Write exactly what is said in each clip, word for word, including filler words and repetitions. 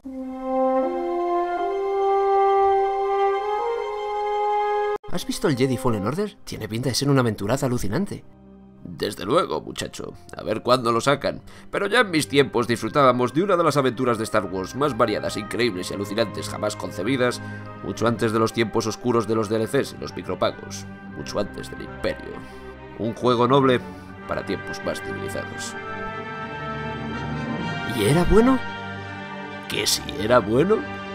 ¿Has visto el Jedi Fallen Order? Tiene pinta de ser una aventuraza alucinante. Desde luego, muchacho. A ver cuándo lo sacan. Pero ya en mis tiempos disfrutábamos de una de las aventuras de Star Wars más variadas, increíbles y alucinantes jamás concebidas, mucho antes de los tiempos oscuros de los D L Cs y los micropagos, mucho antes del Imperio. Un juego noble para tiempos más civilizados. ¿Y era bueno? ¿Que si era bueno?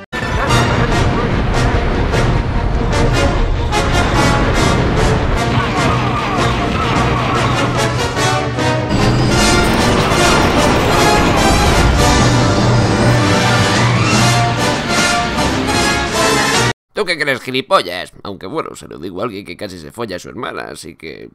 ¿Tú qué crees, gilipollas? Aunque bueno, se lo digo a alguien que casi se folla a su hermana, así que...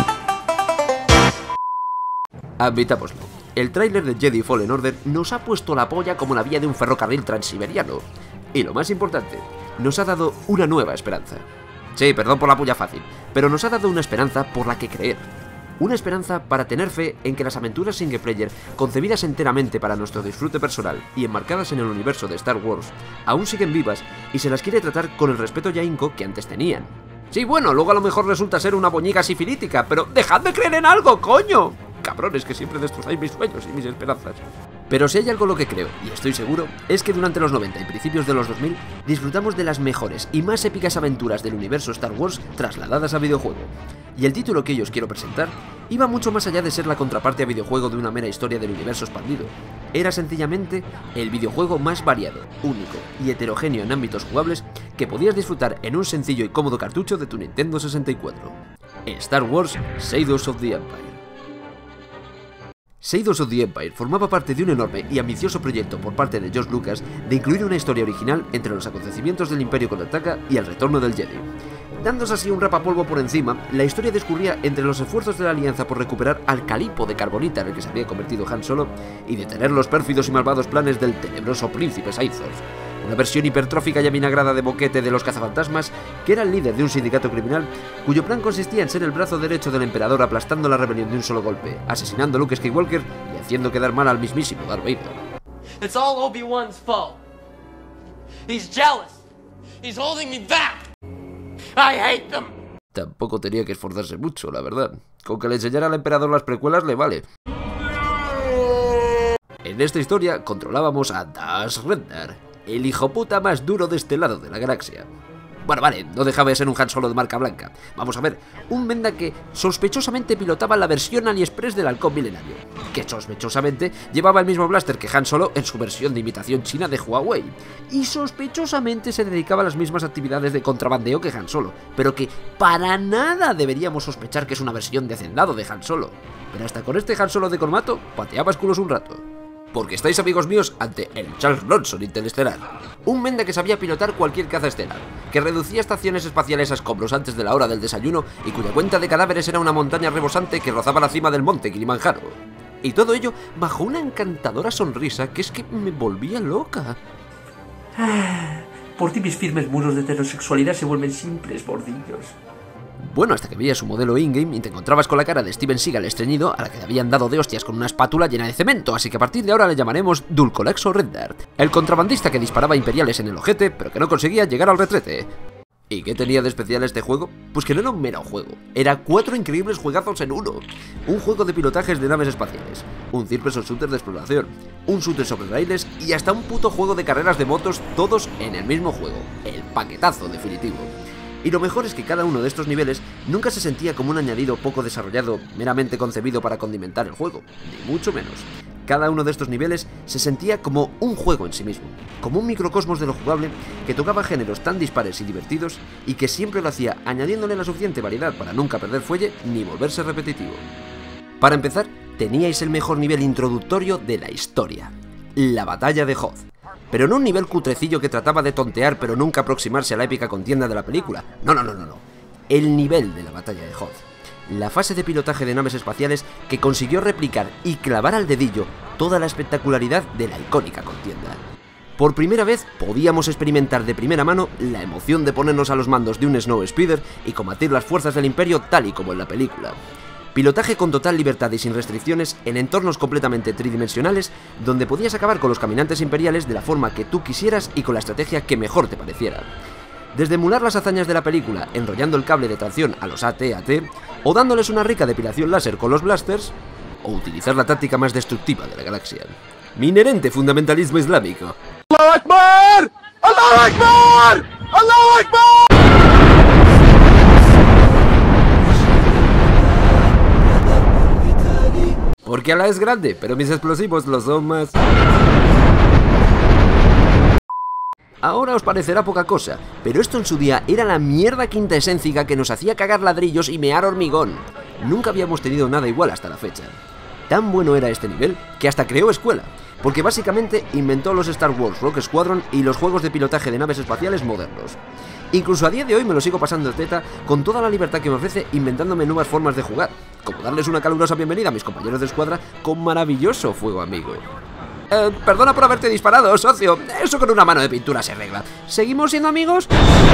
Admitámoslo, el tráiler de Jedi Fallen Order nos ha puesto la polla como la vía de un ferrocarril transiberiano. Y lo más importante, nos ha dado una nueva esperanza. Sí, perdón por la puya fácil, pero nos ha dado una esperanza por la que creer. Una esperanza para tener fe en que las aventuras single player, concebidas enteramente para nuestro disfrute personal y enmarcadas en el universo de Star Wars, aún siguen vivas y se las quiere tratar con el respeto y ahínco que antes tenían. Sí, bueno, luego a lo mejor resulta ser una boñiga sifilítica, pero ¡dejad de creer en algo, coño! Cabrones, que siempre destrozáis mis sueños y mis esperanzas. Pero si hay algo en lo que creo, y estoy seguro, es que durante los noventa y principios de los dos mil disfrutamos de las mejores y más épicas aventuras del universo Star Wars trasladadas a videojuego. Y el título que hoy os quiero presentar iba mucho más allá de ser la contraparte a videojuego de una mera historia del universo expandido. Era sencillamente el videojuego más variado, único y heterogéneo en ámbitos jugables que podías disfrutar en un sencillo y cómodo cartucho de tu Nintendo sesenta y cuatro. Star Wars Shadows of the Empire. Shadows of the Empire formaba parte de un enorme y ambicioso proyecto por parte de George Lucas de incluir una historia original entre los acontecimientos del Imperio contraataca y el retorno del Jedi. Dándose así un rapapolvo por encima, la historia discurría entre los esfuerzos de la Alianza por recuperar al calipo de carbonita en el que se había convertido Han Solo y detener los pérfidos y malvados planes del tenebroso príncipe Sithor, una versión hipertrófica y avinagrada de boquete de los cazafantasmas que era el líder de un sindicato criminal cuyo plan consistía en ser el brazo derecho del emperador aplastando la rebelión de un solo golpe, asesinando a Luke Skywalker y haciendo quedar mal al mismísimo Darth Vader. It's all Obi-Wan's fault. He's jealous. He's holding me back. I hate them. Tampoco tenía que esforzarse mucho, la verdad. Con que le enseñara al emperador las precuelas le vale. En esta historia controlábamos a Dash Rendar, el hijoputa más duro de este lado de la galaxia. Bueno, vale, no dejaba de ser un Han Solo de marca blanca. Vamos a ver, un Menda que sospechosamente pilotaba la versión AliExpress del halcón milenario, que sospechosamente llevaba el mismo blaster que Han Solo en su versión de imitación china de Huawei, y sospechosamente se dedicaba a las mismas actividades de contrabandeo que Han Solo, pero que para nada deberíamos sospechar que es una versión de hacendado de Han Solo. Pero hasta con este Han Solo de colmato, pateabas culos un rato. Porque estáis, amigos míos, ante el Charles Bronson interestelar. Un Menda que sabía pilotar cualquier caza estelar, que reducía estaciones espaciales a escombros antes de la hora del desayuno y cuya cuenta de cadáveres era una montaña rebosante que rozaba la cima del monte Kilimanjaro. Y todo ello bajo una encantadora sonrisa que es que me volvía loca. Por ti mis firmes muros de heterosexualidad se vuelven simples bordillos. Bueno, hasta que veías su modelo in-game y te encontrabas con la cara de Steven Seagal estreñido a la que le habían dado de hostias con una espátula llena de cemento, así que a partir de ahora le llamaremos Dulcolaxo Rendar, el contrabandista que disparaba imperiales en el ojete pero que no conseguía llegar al retrete. ¿Y qué tenía de especial este juego? Pues que no era un mero juego, era cuatro increíbles juegazos en uno. Un juego de pilotajes de naves espaciales, un third person shooter de exploración, un shooter sobre raíles y hasta un puto juego de carreras de motos, todos en el mismo juego, el paquetazo definitivo. Y lo mejor es que cada uno de estos niveles nunca se sentía como un añadido poco desarrollado, meramente concebido para condimentar el juego, ni mucho menos. Cada uno de estos niveles se sentía como un juego en sí mismo, como un microcosmos de lo jugable que tocaba géneros tan dispares y divertidos y que siempre lo hacía añadiéndole la suficiente variedad para nunca perder fuelle ni volverse repetitivo. Para empezar, teníais el mejor nivel introductorio de la historia, la batalla de Hoth. Pero no un nivel cutrecillo que trataba de tontear pero nunca aproximarse a la épica contienda de la película. No, no, no, no, no. El nivel de la batalla de Hoth. La fase de pilotaje de naves espaciales que consiguió replicar y clavar al dedillo toda la espectacularidad de la icónica contienda. Por primera vez podíamos experimentar de primera mano la emoción de ponernos a los mandos de un Snow Speeder y combatir las fuerzas del Imperio tal y como en la película. Pilotaje con total libertad y sin restricciones en entornos completamente tridimensionales donde podías acabar con los caminantes imperiales de la forma que tú quisieras y con la estrategia que mejor te pareciera. Desde emular las hazañas de la película enrollando el cable de tracción a los A T A T, o dándoles una rica depilación láser con los blasters, o utilizar la táctica más destructiva de la galaxia. Mi inherente fundamentalismo islámico. ¡Allahu Akbar! ¡Allahu Akbar! ¡Allahu Akbar! Porque Alá es grande, pero mis explosivos lo son más. Ahora os parecerá poca cosa, pero esto en su día era la mierda quintaeséntica que nos hacía cagar ladrillos y mear hormigón. Nunca habíamos tenido nada igual hasta la fecha. Tan bueno era este nivel que hasta creó escuela, porque básicamente inventó los Star Wars Rogue Squadron y los juegos de pilotaje de naves espaciales modernos. Incluso a día de hoy me lo sigo pasando de teta con toda la libertad que me ofrece, inventándome nuevas formas de jugar, como darles una calurosa bienvenida a mis compañeros de escuadra con maravilloso fuego amigo. Eh, perdona por haberte disparado, socio, eso con una mano de pintura se arregla. ¿Seguimos siendo amigos?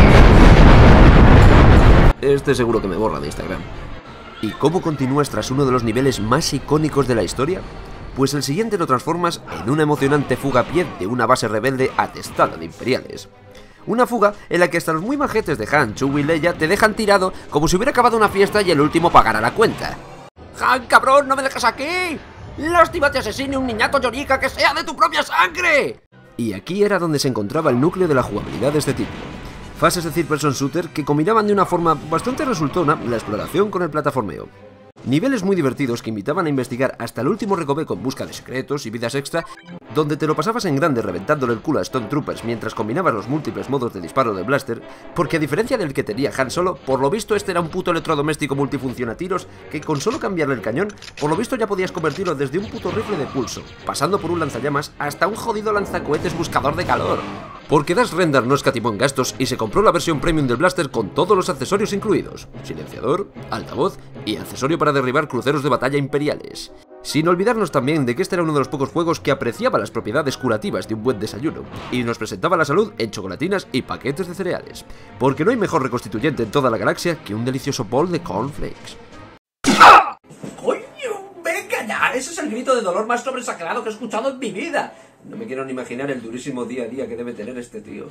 Este seguro que me borra de Instagram. ¿Y cómo continúas tras uno de los niveles más icónicos de la historia? Pues el siguiente lo transformas en una emocionante fuga a pie de una base rebelde atestada de imperiales. Una fuga en la que hasta los muy majetes de Han, Chewie y Leia te dejan tirado como si hubiera acabado una fiesta y el último pagara la cuenta. ¡Han, cabrón, no me dejas aquí! ¡Lástima te asesine un niñato llorica que sea de tu propia sangre! Y aquí era donde se encontraba el núcleo de la jugabilidad de este título. Fases de third-person shooter que combinaban de una forma bastante resultona la exploración con el plataformeo. Niveles muy divertidos que invitaban a investigar hasta el último recoveco en busca de secretos y vidas extra, donde te lo pasabas en grande reventándole el culo a Stone Troopers mientras combinabas los múltiples modos de disparo de blaster, porque a diferencia del que tenía Han Solo, por lo visto este era un puto electrodoméstico multifunción a tiros que con solo cambiarle el cañón, por lo visto ya podías convertirlo desde un puto rifle de pulso, pasando por un lanzallamas hasta un jodido lanzacohetes buscador de calor. Porque Dash Rendar no escatimó en gastos y se compró la versión premium del blaster con todos los accesorios incluidos, silenciador, altavoz y accesorio para derribar cruceros de batalla imperiales. Sin olvidarnos también de que este era uno de los pocos juegos que apreciaba las propiedades curativas de un buen desayuno, y nos presentaba la salud en chocolatinas y paquetes de cereales, porque no hay mejor reconstituyente en toda la galaxia que un delicioso bol de cornflakes. ¡Ah! ¡Coño! ¡Venga ya! Ese es el grito de dolor más sobresagrado que he escuchado en mi vida. No me quiero ni imaginar el durísimo día a día que debe tener este tío.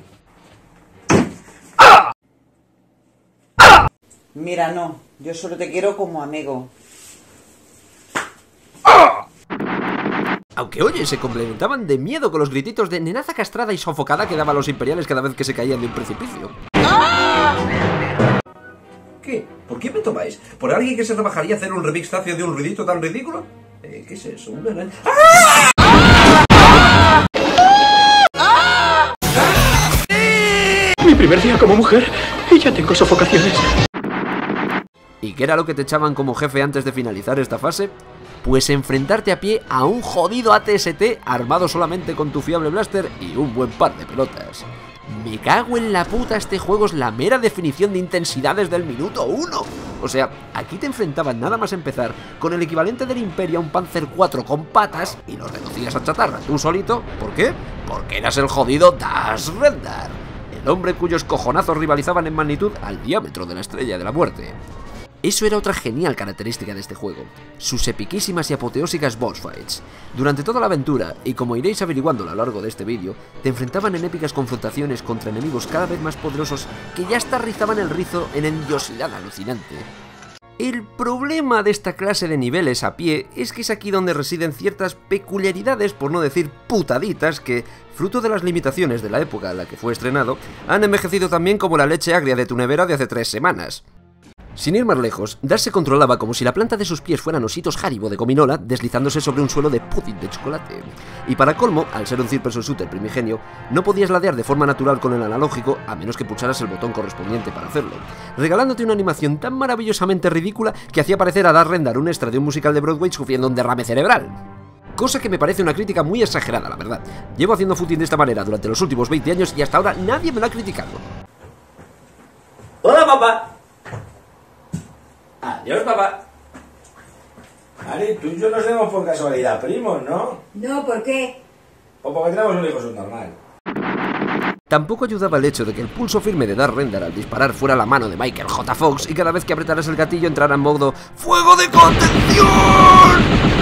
¡Ah! ¡Ah! Mira, no, yo solo te quiero como amigo. Aunque oye, se complementaban de miedo con los grititos de nenaza castrada y sofocada que daban los imperiales cada vez que se caían de un precipicio. ¿Qué? ¿Por qué me tomáis? ¿Por alguien que se rebajaría a hacer un remix tacio de un ruidito tan ridículo? Eh, ¿Qué es eso? ¿Una araña? ¡Ah! Mi primer día como mujer y ya tengo sofocaciones. ¿Y qué era lo que te echaban como jefe antes de finalizar esta fase? Pues enfrentarte a pie a un jodido A T S T armado solamente con tu fiable blaster y un buen par de pelotas. Me cago en la puta, este juego es la mera definición de intensidad desde el minuto uno. O sea, aquí te enfrentaban nada más empezar con el equivalente del Imperio a un Panzer cuatro con patas y lo reducías a chatarra tú solito. ¿Por qué? Porque eras el jodido Dash Rendar, el hombre cuyos cojonazos rivalizaban en magnitud al diámetro de la Estrella de la Muerte. Eso era otra genial característica de este juego, sus epiquísimas y apoteósicas boss fights. Durante toda la aventura, y como iréis averiguando a lo largo de este vídeo, te enfrentaban en épicas confrontaciones contra enemigos cada vez más poderosos que ya hasta rizaban el rizo en endiosidad alucinante. El problema de esta clase de niveles a pie es que es aquí donde residen ciertas peculiaridades, por no decir putaditas, que, fruto de las limitaciones de la época en la que fue estrenado, han envejecido también como la leche agria de tu nevera de hace tres semanas. Sin ir más lejos, Dash se controlaba como si la planta de sus pies fueran ositos Haribo de gominola deslizándose sobre un suelo de pudding de chocolate. Y para colmo, al ser un third-person shooter primigenio, no podías ladear de forma natural con el analógico a menos que pulsaras el botón correspondiente para hacerlo, regalándote una animación tan maravillosamente ridícula que hacía parecer a Dash Rendar un extra de un musical de Broadway sufriendo un derrame cerebral. Cosa que me parece una crítica muy exagerada, la verdad. Llevo haciendo footing de esta manera durante los últimos veinte años y hasta ahora nadie me lo ha criticado. ¡Hola, papá! Adiós, papá. Ari, tú y yo nos vemos por casualidad primos, ¿no? No, ¿por qué? O porque tenemos un hijo subnormal. Tampoco ayudaba el hecho de que el pulso firme de Darth Rendar al disparar fuera la mano de Michael J. Fox y cada vez que apretaras el gatillo entrara en modo ¡fuego de contención!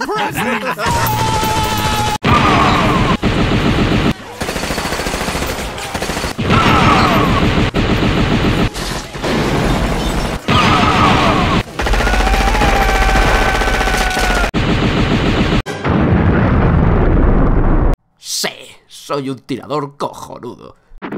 Soy un tirador cojonudo.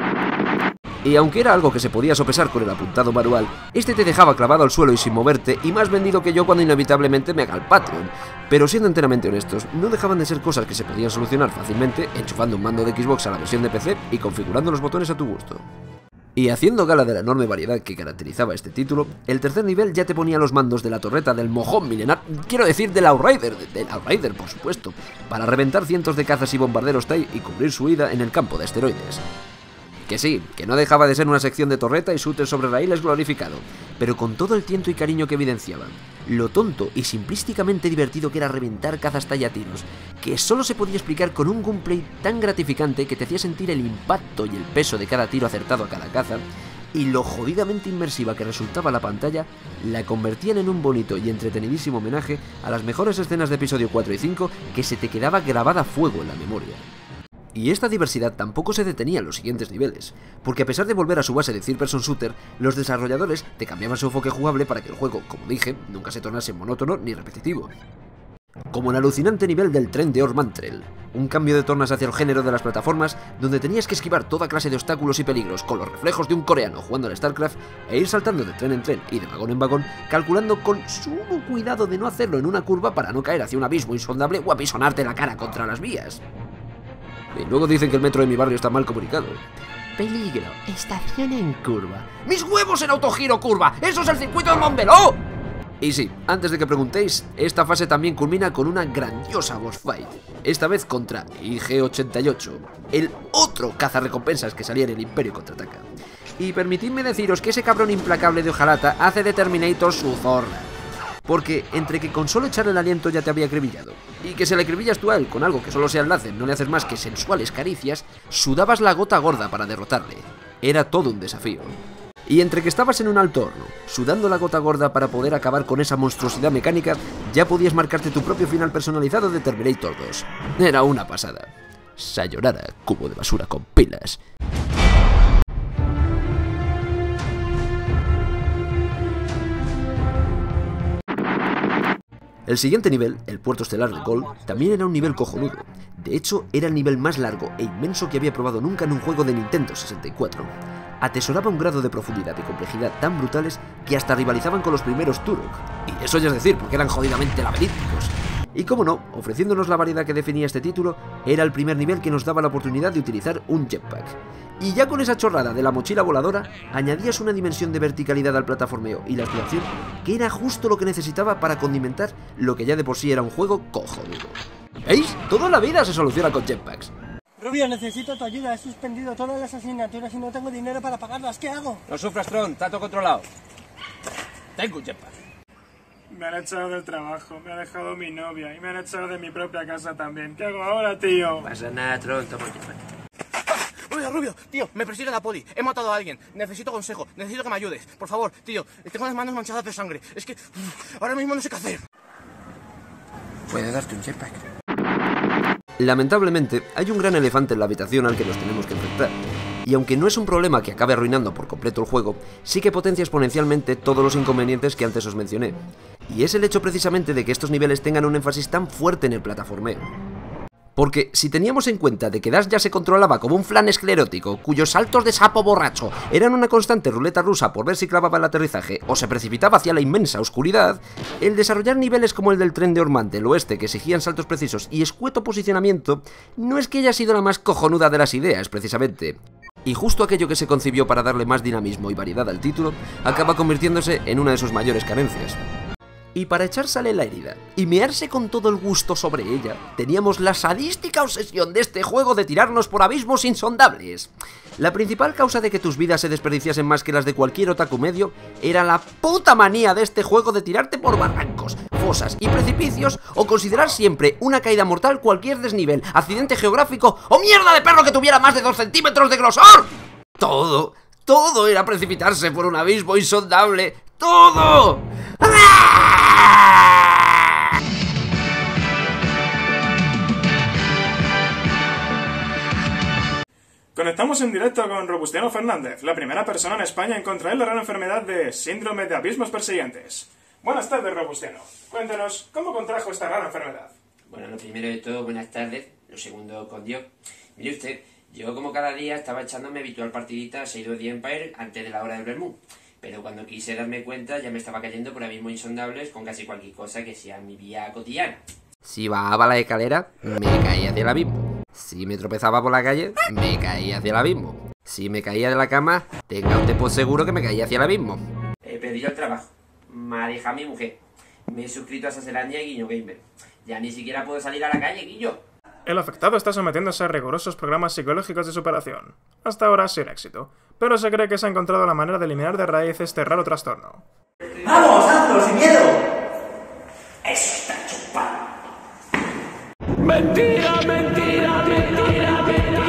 Y aunque era algo que se podía sopesar con el apuntado manual, este te dejaba clavado al suelo y sin moverte, y más vendido que yo cuando inevitablemente me haga el Patreon. Pero siendo enteramente honestos, no dejaban de ser cosas que se podían solucionar fácilmente enchufando un mando de Xbox a la versión de P C y configurando los botones a tu gusto. Y haciendo gala de la enorme variedad que caracterizaba este título, el tercer nivel ya te ponía los mandos de la torreta del mojón milenar, quiero decir del Outrider, del Outrider por supuesto, para reventar cientos de cazas y bombarderos TIE y cubrir su huida en el campo de asteroides. Que sí, que no dejaba de ser una sección de torreta y shooter sobre raíles glorificado, pero con todo el tiento y cariño que evidenciaban, lo tonto y simplísticamente divertido que era reventar cazas TIE a tiros, que solo se podía explicar con un gameplay tan gratificante que te hacía sentir el impacto y el peso de cada tiro acertado a cada caza, y lo jodidamente inmersiva que resultaba la pantalla, la convertían en un bonito y entretenidísimo homenaje a las mejores escenas de episodio cuatro y cinco que se te quedaba grabada a fuego en la memoria. Y esta diversidad tampoco se detenía en los siguientes niveles, porque a pesar de volver a su base de third person shooter, los desarrolladores te cambiaban su enfoque jugable para que el juego, como dije, nunca se tornase monótono ni repetitivo. Como el alucinante nivel del tren de Ormantrel, un cambio de tornas hacia el género de las plataformas donde tenías que esquivar toda clase de obstáculos y peligros con los reflejos de un coreano jugando al StarCraft e ir saltando de tren en tren y de vagón en vagón, calculando con sumo cuidado de no hacerlo en una curva para no caer hacia un abismo insondable o apisonarte la cara contra las vías. Y luego dicen que el metro de mi barrio está mal comunicado. Peligro, estación en curva. ¡Mis huevos en autogiro curva! ¡Eso es el circuito de Montmeló! Y sí, antes de que preguntéis, esta fase también culmina con una grandiosa boss fight. Esta vez contra I G ochenta y ocho, el otro cazarrecompensas que salía en el Imperio Contraataca. Y permitidme deciros que ese cabrón implacable de hojalata hace de Terminator su zorra. Porque entre que con solo echarle el aliento ya te había acribillado, y que se le acribillas tú a él con algo que solo sea el láser, no le haces más que sensuales caricias, sudabas la gota gorda para derrotarle. Era todo un desafío. Y entre que estabas en un alto horno, sudando la gota gorda para poder acabar con esa monstruosidad mecánica, ya podías marcarte tu propio final personalizado de Terminator dos. Era una pasada. Sayonara, cubo de basura con pilas. El siguiente nivel, el puerto estelar de Gold, también era un nivel cojonudo. De hecho, era el nivel más largo e inmenso que había probado nunca en un juego de Nintendo sesenta y cuatro. Atesoraba un grado de profundidad y complejidad tan brutales que hasta rivalizaban con los primeros Turok. Y eso ya es decir, porque eran jodidamente laberínticos. Y como no, ofreciéndonos la variedad que definía este título, era el primer nivel que nos daba la oportunidad de utilizar un jetpack. Y ya con esa chorrada de la mochila voladora, añadías una dimensión de verticalidad al plataformeo y la exploración que era justo lo que necesitaba para condimentar lo que ya de por sí era un juego cojonudo. ¿Veis? Toda la vida se soluciona con jetpacks. Rubio, necesito tu ayuda. He suspendido todas las asignaturas y no tengo dinero para pagarlas. ¿Qué hago? No sufras, Tron, está todo controlado. Tengo un jetpack. Me han echado del trabajo, me ha dejado mi novia y me han echado de mi propia casa también. ¿Qué hago ahora, tío? No pasa nada, Tron, toma el jetpack. Rubio, Rubio, tío, me persigue la poli. He matado a alguien. Necesito consejo. Necesito que me ayudes. Por favor, tío. Tengo las manos manchadas de sangre. Es que uff, ahora mismo no sé qué hacer. Puede darte un jetpack. Lamentablemente, hay un gran elefante en la habitación al que nos tenemos que enfrentar. Y aunque no es un problema que acabe arruinando por completo el juego, sí que potencia exponencialmente todos los inconvenientes que antes os mencioné. Y es el hecho precisamente de que estos niveles tengan un énfasis tan fuerte en el plataformeo. Porque si teníamos en cuenta de que Dash ya se controlaba como un flan esclerótico, cuyos saltos de sapo borracho eran una constante ruleta rusa por ver si clavaba el aterrizaje o se precipitaba hacia la inmensa oscuridad, el desarrollar niveles como el del tren de Ormant del oeste que exigían saltos precisos y escueto posicionamiento no es que haya sido la más cojonuda de las ideas, precisamente. Y justo aquello que se concibió para darle más dinamismo y variedad al título, acaba convirtiéndose en una de sus mayores carencias. Y para echársele la herida y mearse con todo el gusto sobre ella, teníamos la sadística obsesión de este juego de tirarnos por abismos insondables. La principal causa de que tus vidas se desperdiciasen más que las de cualquier otaku medio era la puta manía de este juego de tirarte por barrancos, fosas y precipicios, o considerar siempre una caída mortal cualquier desnivel, accidente geográfico o mierda de perro que tuviera más de dos centímetros de grosor. Todo, todo era precipitarse por un abismo insondable. ¡Todo! ¡Ah! Conectamos en directo con Robustiano Fernández, la primera persona en España en contraer la rara enfermedad de síndrome de abismos persiguientes. Buenas tardes, Robustiano. Cuéntanos, ¿cómo contrajo esta rara enfermedad? Bueno, lo primero de todo, buenas tardes. Lo segundo, con Dios. Mire usted, yo como cada día estaba echando mi habitual partidita a Shadow of the Empire antes de la hora del vermú. Pero cuando quise darme cuenta ya me estaba cayendo por abismos insondables con casi cualquier cosa que sea mi vida cotidiana. Si bajaba la escalera, me caía hacia el abismo. Si me tropezaba por la calle, me caía hacia el abismo. Si me caía de la cama, tenga usted por seguro que me caía hacia el abismo. He perdido el trabajo, me ha dejado mi mujer, me he suscrito a Saselandia y Guiño Gamer. Ya ni siquiera puedo salir a la calle, Guillo. El afectado está sometiéndose a rigurosos programas psicológicos de superación. Hasta ahora sin éxito, pero se cree que se ha encontrado la manera de eliminar de raíz este raro trastorno. ¡Vamos, hazlo, sin miedo! ¡Eso está chupado! Mentira, mentira, mentira, mentira.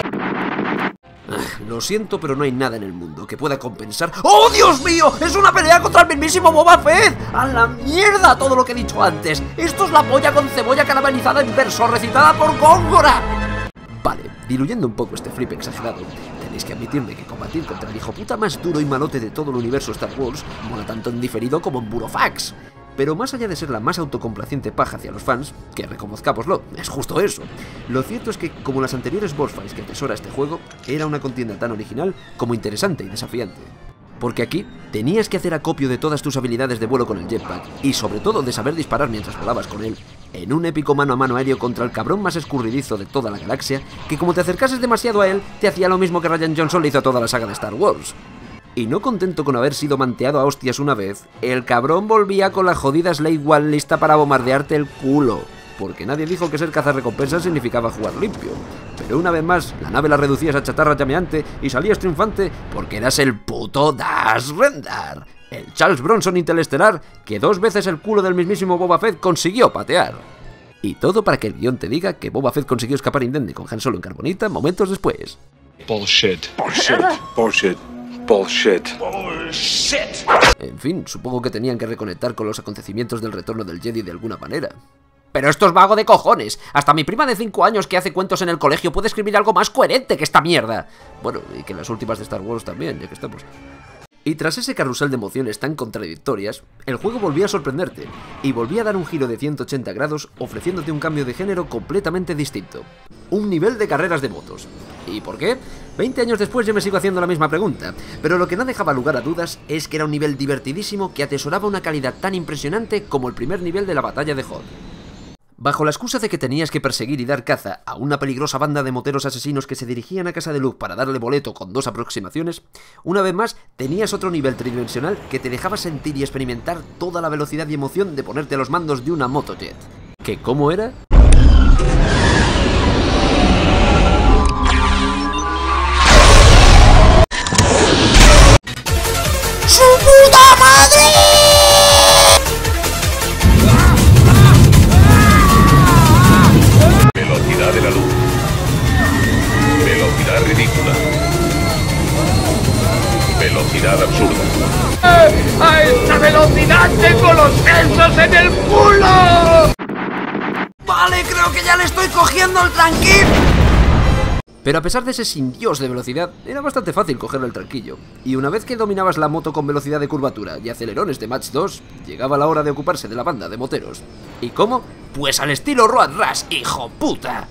Lo siento, pero no hay nada en el mundo que pueda compensar... ¡Oh, Dios mío! ¡Es una pelea contra el mismísimo Boba Fett! ¡A la mierda todo lo que he dicho antes! ¡Esto es la polla con cebolla caramelizada en verso recitada por Góngora! Vale, diluyendo un poco este flip exagerado, tenéis que admitirme que combatir contra el hijo puta más duro y malote de todo el universo Star Wars mola tanto en diferido como en burofax. Pero más allá de ser la más autocomplaciente paja hacia los fans, que reconozcámoslo, es justo eso. Lo cierto es que, como las anteriores boss fights que atesora este juego, era una contienda tan original como interesante y desafiante. Porque aquí tenías que hacer acopio de todas tus habilidades de vuelo con el jetpack, y sobre todo de saber disparar mientras volabas con él, en un épico mano a mano aéreo contra el cabrón más escurridizo de toda la galaxia, que como te acercases demasiado a él, te hacía lo mismo que Rian Johnson le hizo a toda la saga de Star Wars. Y no contento con haber sido manteado a hostias una vez, el cabrón volvía con la jodida Slave One lista para bombardearte el culo. Porque nadie dijo que ser cazarrecompensas significaba jugar limpio. Pero una vez más, la nave la reducías a chatarra llameante y salías triunfante porque eras el puto Dash Rendar, el Charles Bronson interestelar que dos veces el culo del mismísimo Boba Fett consiguió patear. Y todo para que el guión te diga que Boba Fett consiguió escapar indemne con Han Solo en carbonita momentos después. Bullshit. Bullshit. Bullshit. Bullshit. Bullshit. En fin, supongo que tenían que reconectar con los acontecimientos del retorno del Jedi de alguna manera. Pero esto es vago de cojones. Hasta mi prima de cinco años que hace cuentos en el colegio puede escribir algo más coherente que esta mierda. Bueno, y que las últimas de Star Wars también, ya que estamos. Y tras ese carrusel de emociones tan contradictorias, el juego volvía a sorprenderte, y volvía a dar un giro de ciento ochenta grados ofreciéndote un cambio de género completamente distinto. Un nivel de carreras de motos. ¿Y por qué? veinte años después yo me sigo haciendo la misma pregunta, pero lo que no dejaba lugar a dudas es que era un nivel divertidísimo que atesoraba una calidad tan impresionante como el primer nivel de la batalla de Hoth. Bajo la excusa de que tenías que perseguir y dar caza a una peligrosa banda de moteros asesinos que se dirigían a casa de Luke para darle boleto con dos aproximaciones, una vez más tenías otro nivel tridimensional que te dejaba sentir y experimentar toda la velocidad y emoción de ponerte a los mandos de una motojet. ¿Que cómo era? ¡Su puta madre! Velocidad de la luz. Velocidad ridícula. Velocidad absurda. ¡A esta velocidad tengo los sesos en el culo! Vale, creo que ya le estoy cogiendo el tranquil. Pero a pesar de ese sin Dios de velocidad, era bastante fácil cogerle el tranquillo. Y una vez que dominabas la moto con velocidad de curvatura y acelerones de Match dos, llegaba la hora de ocuparse de la banda de moteros. ¿Y cómo? Pues al estilo Road Rash, hijo puta.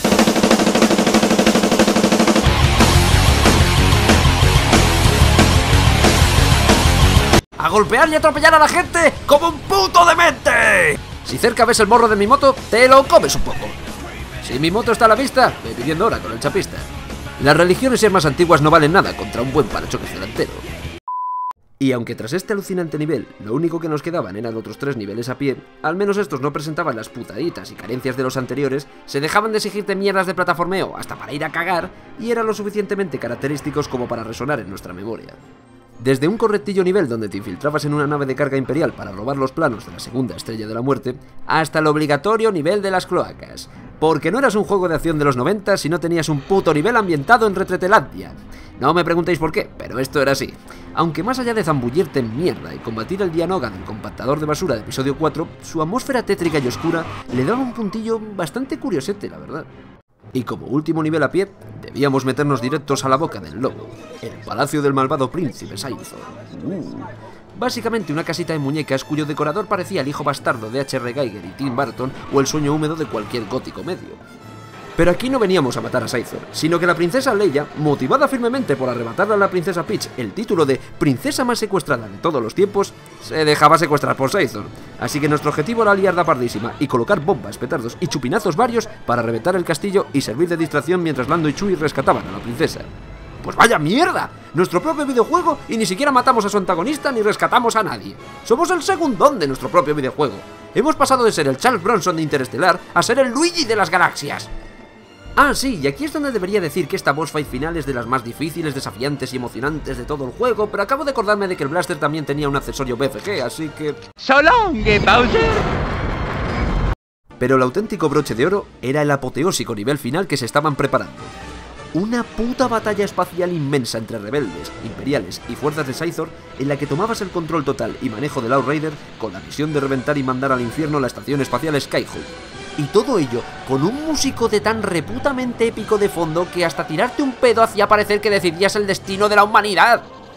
¡A golpear y atropellar a la gente como un puto demente! Si cerca ves el morro de mi moto, te lo comes un poco. Si mi moto está a la vista, ve pidiendo hora con el chapista. Las religiones más antiguas no valen nada contra un buen parachoques delantero. Y aunque tras este alucinante nivel, lo único que nos quedaban eran otros tres niveles a pie, al menos estos no presentaban las putaditas y carencias de los anteriores, se dejaban de exigirte mierdas de plataformeo hasta para ir a cagar, y eran lo suficientemente característicos como para resonar en nuestra memoria. Desde un correctillo nivel donde te infiltrabas en una nave de carga imperial para robar los planos de la segunda estrella de la muerte, hasta el obligatorio nivel de las cloacas. Porque no eras un juego de acción de los noventa si no tenías un puto nivel ambientado en Retretelandia. No me preguntéis por qué, pero esto era así. Aunque más allá de zambullirte en mierda y combatir el Dianoga del compactador de basura de episodio cuatro, su atmósfera tétrica y oscura le daba un puntillo bastante curiosete, la verdad. Y como último nivel a pie, debíamos meternos directos a la boca del lobo, el palacio del malvado príncipe Scythor. Uh, básicamente una casita de muñecas cuyo decorador parecía el hijo bastardo de H R Giger y Tim Burton o el sueño húmedo de cualquier gótico medio. Pero aquí no veníamos a matar a Scythor, sino que la princesa Leia, motivada firmemente por arrebatarle a la princesa Peach el título de princesa más secuestrada de todos los tiempos, se dejaba secuestrar por Scythor. Así que nuestro objetivo era liarla pardísima y colocar bombas, petardos y chupinazos varios para reventar el castillo y servir de distracción mientras Lando y Chewie rescataban a la princesa. ¡Pues vaya mierda! Nuestro propio videojuego y ni siquiera matamos a su antagonista ni rescatamos a nadie. Somos el segundón de nuestro propio videojuego. Hemos pasado de ser el Charles Bronson de Interestelar a ser el Luigi de las galaxias. Ah, sí, y aquí es donde debería decir que esta boss fight final es de las más difíciles, desafiantes y emocionantes de todo el juego, pero acabo de acordarme de que el Blaster también tenía un accesorio B F G, así que... ¡So long, Game Bowser! Pero el auténtico broche de oro era el apoteósico nivel final que se estaban preparando. Una puta batalla espacial inmensa entre rebeldes, imperiales y fuerzas de Scythor, en la que tomabas el control total y manejo del Outrider con la misión de reventar y mandar al infierno la estación espacial Skyhook. Y todo ello con un músico de tan reputamente épico de fondo que hasta tirarte un pedo hacía parecer que decidías el destino de la humanidad.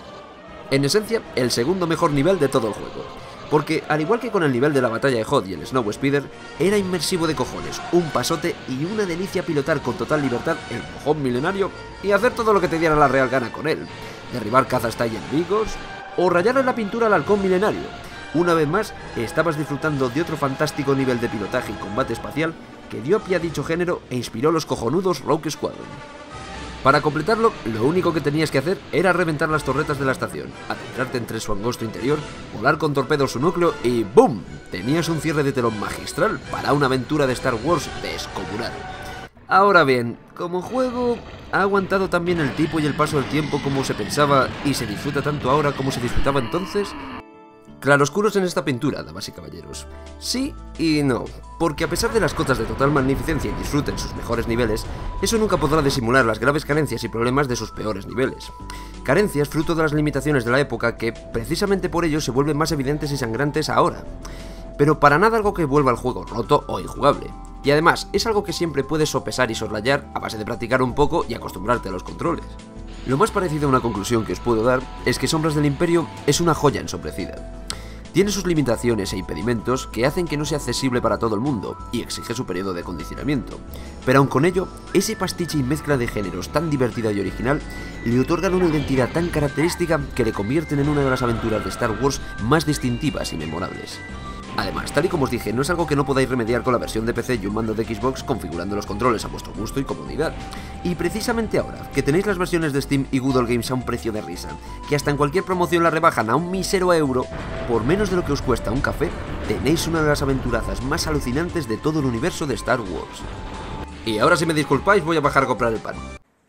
En esencia, el segundo mejor nivel de todo el juego. Porque, al igual que con el nivel de la batalla de Hoth y el Snow Speeder, era inmersivo de cojones, un pasote y una delicia pilotar con total libertad el mojón milenario y hacer todo lo que te diera la real gana con él. Derribar cazas Talon Vigos o rayarle la pintura al halcón milenario. Una vez más, estabas disfrutando de otro fantástico nivel de pilotaje y combate espacial que dio a pie a dicho género e inspiró los cojonudos Rogue Squadron. Para completarlo, lo único que tenías que hacer era reventar las torretas de la estación, adentrarte entre su angosto interior, volar con torpedos su núcleo y ¡boom! Tenías un cierre de telón magistral para una aventura de Star Wars descomunal. Ahora bien, como juego, ha aguantado también el tipo y el paso del tiempo como se pensaba y se disfruta tanto ahora como se disfrutaba entonces. Claroscuros en esta pintura, damas y caballeros. Sí y no, porque a pesar de las cotas de total magnificencia y disfrute en sus mejores niveles, eso nunca podrá disimular las graves carencias y problemas de sus peores niveles. Carencias fruto de las limitaciones de la época que, precisamente por ello, se vuelven más evidentes y sangrantes ahora. Pero para nada algo que vuelva al juego roto o injugable. Y además, es algo que siempre puedes sopesar y soslayar a base de practicar un poco y acostumbrarte a los controles. Lo más parecido a una conclusión que os puedo dar es que Sombras del Imperio es una joya ensombrecida. Tiene sus limitaciones e impedimentos que hacen que no sea accesible para todo el mundo y exige su periodo de acondicionamiento, pero aun con ello, ese pastiche y mezcla de géneros tan divertida y original le otorgan una identidad tan característica que le convierten en una de las aventuras de Star Wars más distintivas y memorables. Además, tal y como os dije, no es algo que no podáis remediar con la versión de P C y un mando de Xbox configurando los controles a vuestro gusto y comodidad. Y precisamente ahora, que tenéis las versiones de Steam y Good Old Games a un precio de risa, que hasta en cualquier promoción la rebajan a un mísero euro, por menos de lo que os cuesta un café, tenéis una de las aventurazas más alucinantes de todo el universo de Star Wars. Y ahora, si me disculpáis, voy a bajar a comprar el pan.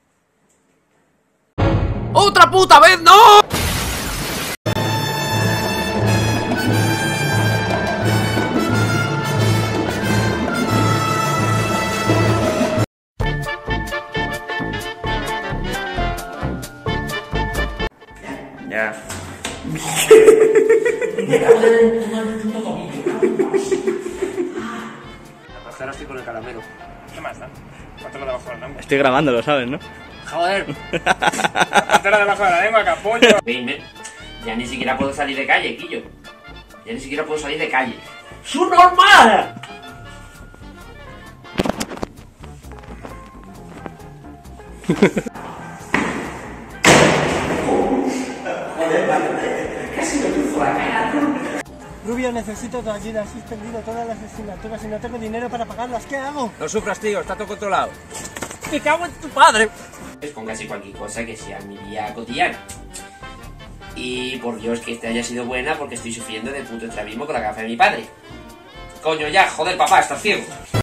¡Otra puta vez, no! Ya. Ahora estoy con el caramelo. ¿Qué más da? Pátelo debajo de la lengua. Estoy grabándolo, ¿sabes, no? Joder. Pátelo debajo de la lengua, capullo. Dime, ya ni siquiera puedo salir de calle, Quillo. Ya ni siquiera puedo salir de calle. ¡Su normal! Rubio, necesito tu ayuda. Has suspendido todas las asignaturas y no tengo dinero para pagarlas. ¿Qué hago? No sufras, tío. Está todo controlado. ¡Me cago en tu padre! Es con casi cualquier cosa que sea mi día cotidiana. Y por Dios que esta haya sido buena porque estoy sufriendo de puto estrabismo con la gafa de mi padre. Coño ya, joder papá, estás ciego.